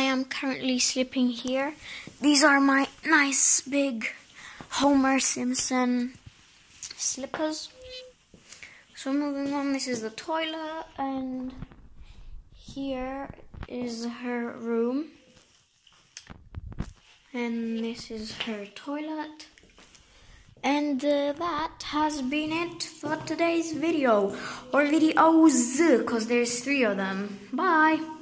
am currently sleeping here. These are my nice big Homer Simpson slippers. So moving on, this is the toilet, and here is her room, and this is her toilet. And that has been it for today's video, or videos, because there's 3 of them. Bye!